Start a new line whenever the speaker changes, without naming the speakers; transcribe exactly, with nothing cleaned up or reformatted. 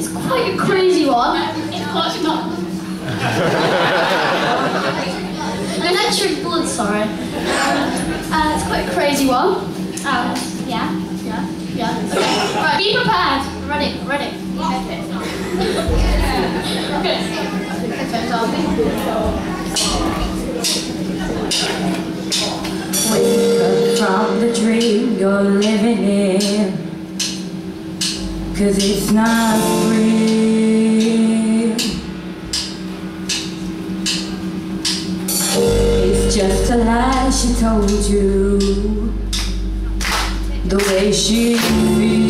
it's quite a crazy one.
Of course not.
Electric blood, sorry. Uh, it's quite a crazy one. Um, yeah, yeah, yeah. Okay. Right, be prepared. Ready, ready. Okay. Okay.
Wake up from the dream you're living in, 'cause it's not real. It's just a lie she told you, the way she feels.